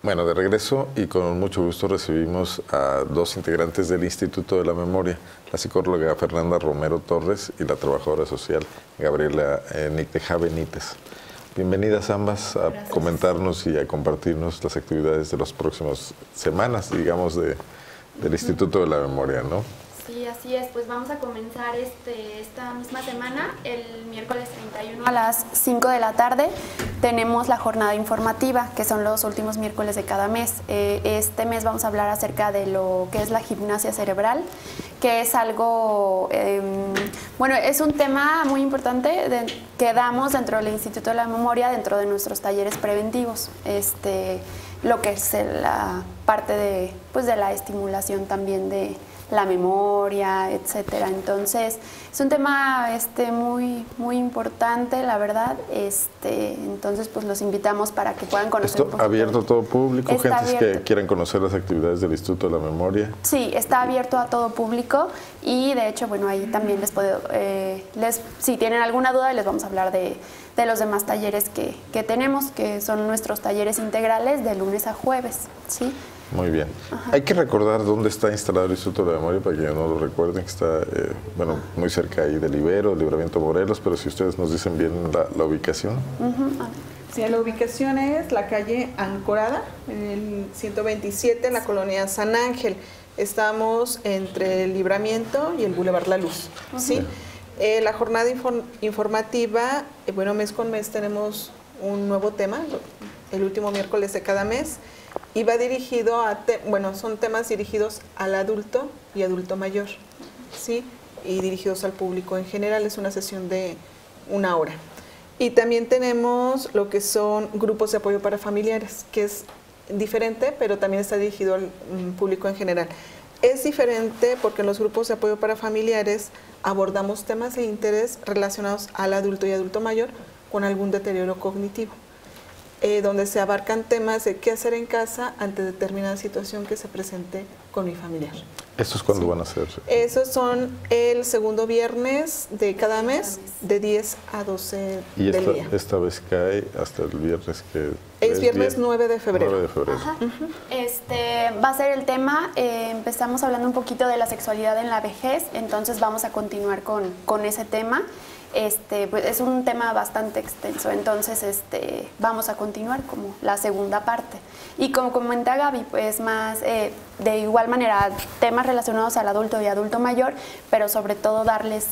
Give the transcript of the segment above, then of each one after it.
Bueno, de regreso y con mucho gusto recibimos a dos integrantes del Instituto de la Memoria, la psicóloga Fernanda Romero Torres y la trabajadora social Gabriela Nicteja Benítez. Bienvenidas ambas a Gracias. Comentarnos y a compartirnos las actividades de las próximas semanas, digamos, del Instituto de la Memoria, ¿no? Sí, así es. Pues vamos a comenzar esta misma semana, el miércoles 31 a las 5 de la tarde. Tenemos la jornada informativa, que son los últimos miércoles de cada mes. Este mes vamos a hablar acerca de lo que es la gimnasia cerebral, que es algo, bueno, es un tema muy importante que damos dentro del Instituto de la Memoria, dentro de nuestros talleres preventivos. Lo que es la parte de la estimulación también de la memoria, etcétera. Entonces, es un tema muy importante, la verdad. Entonces, pues los invitamos para que puedan conocer. ¿Esto abierto a todo público? Está ¿Gentes abierto. que quieran conocer las actividades del Instituto de la Memoria? Sí, está abierto a todo público y de hecho, bueno, ahí también les puedo, si tienen alguna duda, les vamos a hablar de los demás talleres que tenemos, que son nuestros talleres integrales de lunes a jueves, ¿sí? Muy bien. Ajá. Hay que recordar dónde está instalado el Instituto de la Memoria para que no lo recuerden, que está bueno, muy cerca ahí del Ibero, Libramiento Morelos, pero si ustedes nos dicen bien la ubicación. Sí, la ubicación es la calle Ancorada, en el 127, en la colonia San Ángel. Estamos entre el Libramiento y el Boulevard La Luz. ¿Sí? La jornada informativa, bueno, mes con mes tenemos un nuevo tema, el último miércoles de cada mes, y va dirigido a, bueno, son temas dirigidos al adulto y adulto mayor, ¿sí? Y dirigidos al público en general. Es una sesión de 1 hora. Y también tenemos lo que son grupos de apoyo para familiares, que es diferente, pero también está dirigido al público en general. Es diferente porque en los grupos de apoyo para familiares abordamos temas de interés relacionados al adulto y adulto mayor con algún deterioro cognitivo, donde se abarcan temas de qué hacer en casa ante determinada situación que se presente con mi familiar. ¿Estos cuándo van a ser? Esos son el segundo viernes de cada mes, de 10 a 12 Y del día. esta vez cae hasta el viernes que... Es viernes 9 de febrero. 9 de febrero. Ajá. Va a ser el tema, empezamos hablando un poquito de la sexualidad en la vejez, entonces vamos a continuar con ese tema. Pues es un tema bastante extenso, entonces vamos a continuar como la segunda parte. Y como comenta Gaby, pues más de igual manera temas relacionados al adulto y adulto mayor, pero sobre todo darles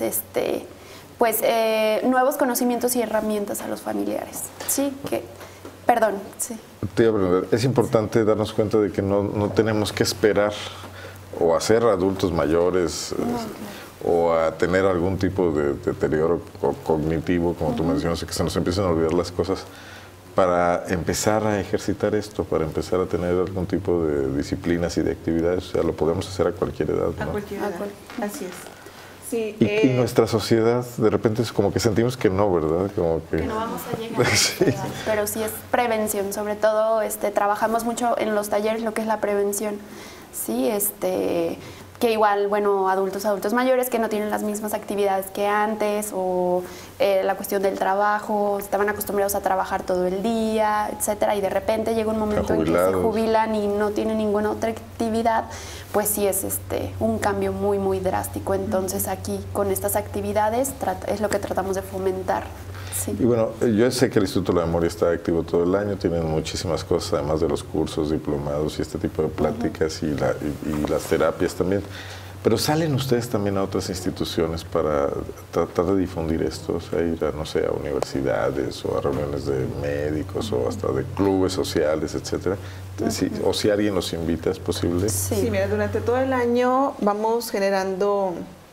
nuevos conocimientos y herramientas a los familiares. Sí, perdón, sí. Te iba a preguntar, es importante darnos cuenta de que no tenemos que esperar o a ser adultos mayores, o a tener algún tipo de deterioro cognitivo, como tú mencionas, que se nos empiecen a olvidar las cosas, para empezar a ejercitar esto, para empezar a tener algún tipo de disciplinas y de actividades. O sea, lo podemos hacer a cualquier edad, ¿no? A cualquier edad, así es. Sí, y nuestra sociedad, de repente, es como que sentimos que no, ¿verdad? Como que no vamos a llegar a sí. esa edad, pero sí es prevención, sobre todo trabajamos mucho en los talleres lo que es la prevención, sí, que igual, bueno, adultos mayores que no tienen las mismas actividades que antes, o la cuestión del trabajo, estaban acostumbrados a trabajar todo el día, etcétera, y de repente llega un momento en que se jubilan y no tienen ninguna otra actividad, pues sí es un cambio muy drástico. Entonces aquí con estas actividades es lo que tratamos de fomentar. Sí. Y bueno, yo sé que el Instituto de la Memoria está activo todo el año, tienen muchísimas cosas, además de los cursos, diplomados y este tipo de pláticas y las terapias también. Pero ¿salen ustedes también a otras instituciones para tratar de difundir esto? O sea, ir a, no sé, a universidades o a reuniones de médicos o hasta de clubes sociales, etcétera. O si alguien los invita, ¿es posible? Sí, mira, durante todo el año vamos generando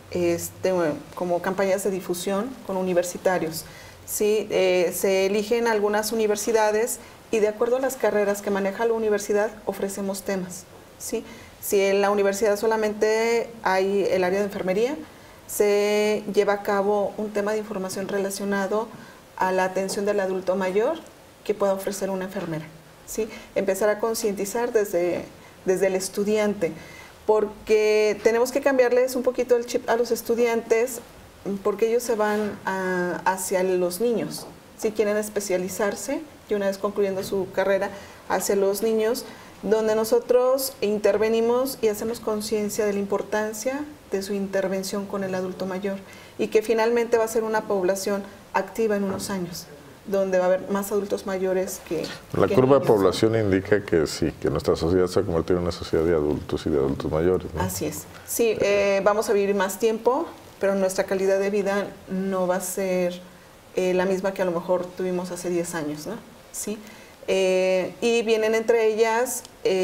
como campañas de difusión con universitarios. Sí, se eligen algunas universidades y de acuerdo a las carreras que maneja la universidad ofrecemos temas. ¿Sí? Si en la universidad solamente hay el área de enfermería, se lleva a cabo un tema de información relacionado a la atención del adulto mayor que pueda ofrecer una enfermera. ¿Sí? Empezar a concientizar desde el estudiante, porque tenemos que cambiarles un poquito el chip a los estudiantes, porque ellos se van hacia los niños. Si quieren especializarse y una vez concluyendo su carrera, hacia los niños, donde nosotros intervenimos y hacemos conciencia de la importancia de su intervención con el adulto mayor y que finalmente va a ser una población activa en unos años, donde va a haber más adultos mayores que La que curva de niños. población indica que sí, que nuestra sociedad se ha convertido en una sociedad de adultos y de adultos mayores, ¿no? Así es. Sí, vamos a vivir más tiempo, pero nuestra calidad de vida no va a ser la misma que a lo mejor tuvimos hace 10 años, ¿no? Sí. Y vienen entre ellas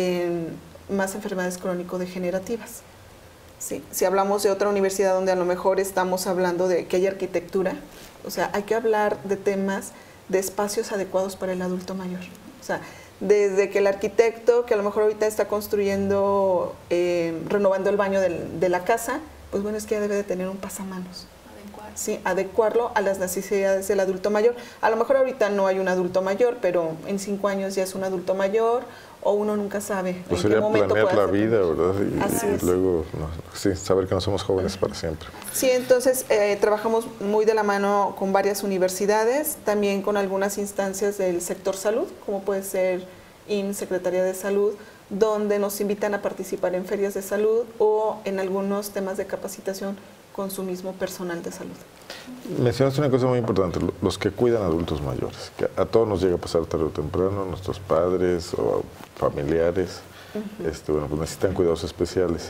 más enfermedades crónico-degenerativas. Sí. Si hablamos de otra universidad donde a lo mejor estamos hablando de que hay arquitectura, o sea, hay que hablar de temas de espacios adecuados para el adulto mayor. O sea, desde que el arquitecto, que a lo mejor ahorita está construyendo, renovando el baño de la casa, pues bueno, es que ya debe de tener un pasamanos. Sí, adecuarlo a las necesidades del adulto mayor. A lo mejor ahorita no hay un adulto mayor, pero en 5 años ya es un adulto mayor, o uno nunca sabe Pues en qué sería momento planear puede la hacer. vida, ¿verdad? Así es. Y luego, sí, saber que no somos jóvenes para siempre. Sí, entonces trabajamos muy de la mano con varias universidades, también con algunas instancias del sector salud, como puede ser IMSS, Secretaría de Salud, donde nos invitan a participar en ferias de salud o en algunos temas de capacitación con su mismo personal de salud. Mencionaste una cosa muy importante, los que cuidan adultos mayores, que a todos nos llega a pasar tarde o temprano, nuestros padres o familiares, bueno, pues necesitan cuidados especiales.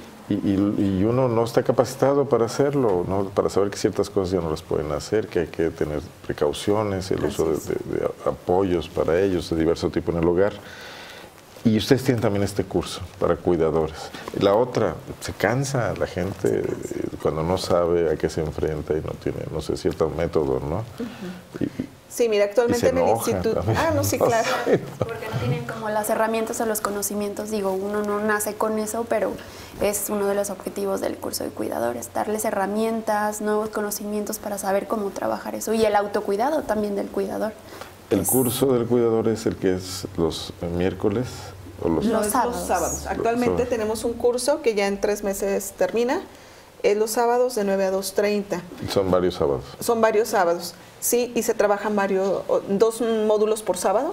Y uno no está capacitado para hacerlo, ¿no? Para saber que ciertas cosas ya no las pueden hacer, que hay que tener precauciones, el uso de apoyos para ellos de diverso tipo en el hogar. Y ustedes tienen también este curso para cuidadores. La otra, se cansa la gente cuando no sabe a qué se enfrenta y no tiene, no sé, cierto método, ¿no? Sí, mira, actualmente en el instituto... también. Ah, no, sí, claro. Porque no tienen como las herramientas o los conocimientos. Digo, uno no nace con eso, pero es uno de los objetivos del curso de cuidadores, darles herramientas, nuevos conocimientos para saber cómo trabajar eso y el autocuidado también del cuidador. El curso del cuidador es el que es los miércoles o los No, es los sábados. Actualmente tenemos un curso que ya en 3 meses termina. Es los sábados de 9 a 2:30. Son varios sábados. Son varios sábados, sí, y se trabajan 2 módulos por sábado,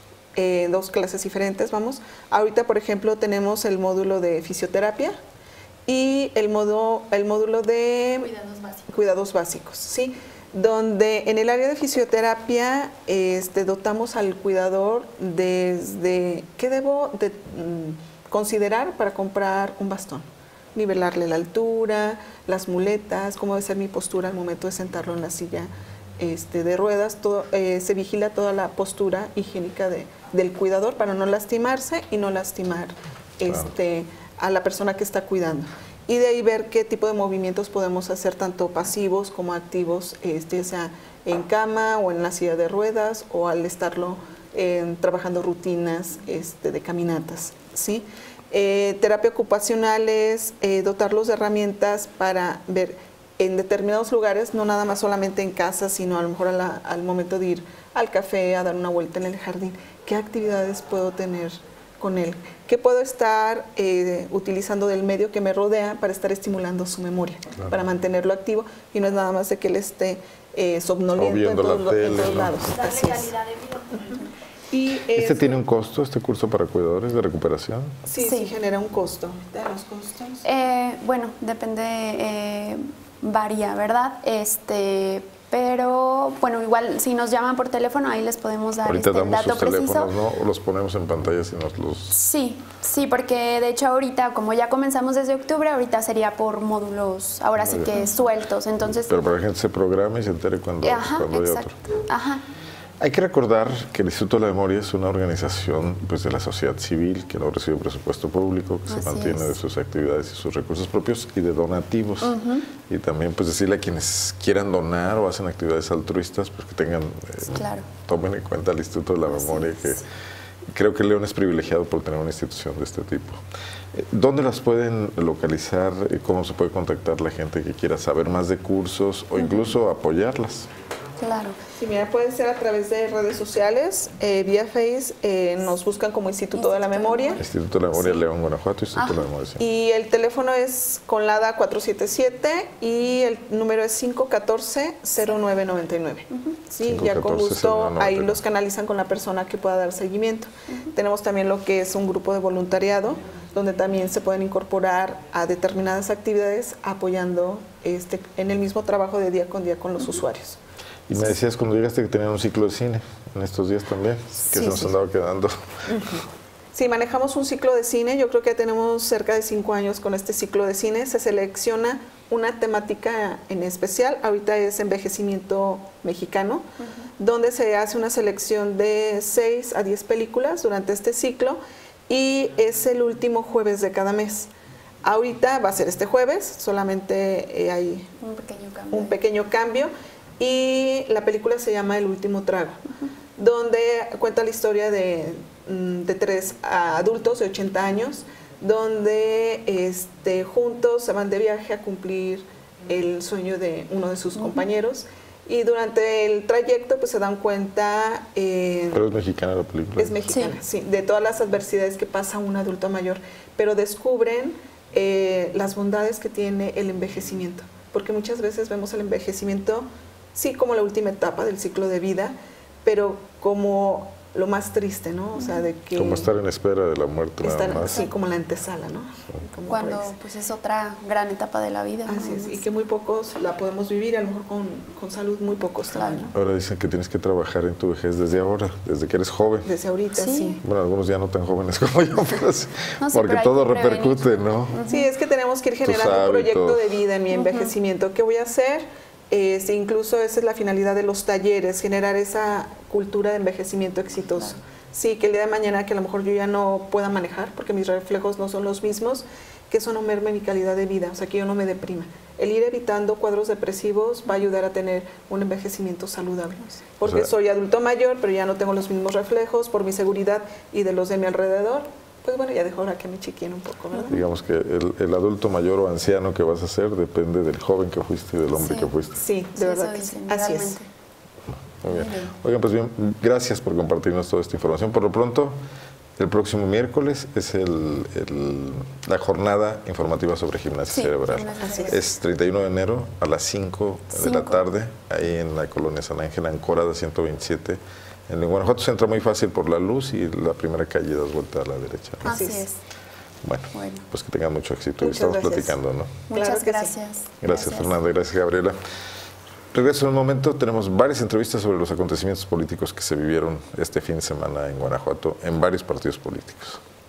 2 clases diferentes, vamos. Ahorita, por ejemplo, tenemos el módulo de fisioterapia y el módulo de cuidados básicos, sí, donde en el área de fisioterapia dotamos al cuidador desde qué debo de considerar para comprar un bastón. Nivelarle la altura, las muletas, cómo debe ser mi postura al momento de sentarlo en la silla de ruedas. Todo, se vigila toda la postura higiénica del cuidador para no lastimarse y no lastimar a la persona que está cuidando. Y de ahí ver qué tipo de movimientos podemos hacer, tanto pasivos como activos, ya sea en cama o en la silla de ruedas o al estarlo trabajando rutinas de caminatas, ¿sí? Terapia ocupacional es dotarlos de herramientas para ver en determinados lugares, no nada más solamente en casa, sino a lo mejor al momento de ir al café, a dar una vuelta en el jardín, qué actividades puedo tener con él, qué puedo estar utilizando del medio que me rodea para estar estimulando su memoria, claro, para mantenerlo activo y no es nada más de que él esté somnoliento en todos lados. Darle calidad de vida. Y ¿Tiene un costo, este curso para cuidadores de recuperación? Sí, genera un costo. ¿De los costos? Bueno, depende, varía, ¿verdad? Pero, bueno, igual si nos llaman por teléfono, ahí les podemos dar ahorita el dato preciso. ¿No? O los ponemos en pantalla si nos los... Sí, porque de hecho ahorita, como ya comenzamos desde octubre, ahorita sería por módulos, ahora sí que sueltos, entonces... Pero para que la gente se programe y se entere cuando hay otro. Ajá. Hay que recordar que el Instituto de la Memoria es una organización de la sociedad civil que no recibe presupuesto público, que se mantiene de sus actividades y sus recursos propios y de donativos. Y también decirle a quienes quieran donar o hacen actividades altruistas, pues que tengan, tomen en cuenta el Instituto de la Memoria, que creo que León es privilegiado por tener una institución de este tipo. ¿Dónde las pueden localizar? ¿Cómo se puede contactar la gente que quiera saber más de cursos o incluso apoyarlas? Claro. Sí, mira, puede ser a través de redes sociales, vía Face, nos buscan como Instituto de la Memoria. Instituto de la Memoria, sí. León, Guanajuato, Instituto de la Memoria. Sí. Y el teléfono es con LADA 477 y el número es 514-0999. Sí, 514, ya con gusto ahí los canalizan con la persona que pueda dar seguimiento. Tenemos también lo que es un grupo de voluntariado, donde también se pueden incorporar a determinadas actividades apoyando en el mismo trabajo de día con los usuarios. Y me decías cuando llegaste que tenían un ciclo de cine en estos días también, que se nos andaba quedando. Sí, manejamos un ciclo de cine, yo creo que tenemos cerca de 5 años con este ciclo de cine. Se selecciona una temática en especial, ahorita es envejecimiento mexicano, donde se hace una selección de 6 a 10 películas durante este ciclo y es el último jueves de cada mes. Ahorita va a ser este jueves, solamente hay un pequeño cambio. Y la película se llama El último trago, donde cuenta la historia de 3 adultos de 80 años, donde juntos se van de viaje a cumplir el sueño de uno de sus compañeros. Y durante el trayecto pues se dan cuenta... ¿Pero es mexicana la película? Es mexicana, sí, de todas las adversidades que pasa un adulto mayor, pero descubren las bondades que tiene el envejecimiento, porque muchas veces vemos el envejecimiento sí como la última etapa del ciclo de vida, pero como lo más triste, ¿no? O sea, de que... Como estar en espera de la muerte nada más. Sí, como la antesala, ¿no? Sí. Cuando pues es otra gran etapa de la vida. Así es, y que muy pocos la podemos vivir, a lo mejor con salud muy pocos también, ¿no? Ahora dicen que tienes que trabajar en tu vejez desde ahora, desde que eres joven. Desde ahorita, sí. Bueno, algunos ya no tan jóvenes como yo, pero sí, porque todo repercute, ¿no? Sí, es que tenemos que ir generando un proyecto de vida en mi envejecimiento. ¿Qué voy a hacer? Incluso esa es la finalidad de los talleres, generar esa cultura de envejecimiento exitoso. Claro. Sí, que el día de mañana que a lo mejor yo ya no pueda manejar porque mis reflejos no son los mismos, que eso no merme mi calidad de vida, o sea, que yo no me deprima. El ir evitando cuadros depresivos va a ayudar a tener un envejecimiento saludable. Porque soy adulto mayor, pero ya no tengo los mismos reflejos por mi seguridad y de los de mi alrededor. Pues bueno, ya dejo ahora que me chiquien un poco, ¿verdad? Digamos que el adulto mayor o anciano que vas a ser depende del joven que fuiste y del hombre que fuiste. Sí, de verdad que sí. Así es. Muy bien. Oigan, pues bien, gracias por compartirnos toda esta información. Por lo pronto, el próximo miércoles es la jornada informativa sobre gimnasia cerebral. Es 31 de enero a las 5 de la tarde, ahí en la colonia San Ángel, Ancorada 127. En Guanajuato se entra muy fácil por la luz y la primera calle das vuelta a la derecha. Así es. Bueno, pues que tengan mucho éxito. Y estamos platicando, ¿no? Muchas gracias. Gracias, Fernanda. Gracias, Gabriela. Regreso en un momento. Tenemos varias entrevistas sobre los acontecimientos políticos que se vivieron este fin de semana en Guanajuato en varios partidos políticos.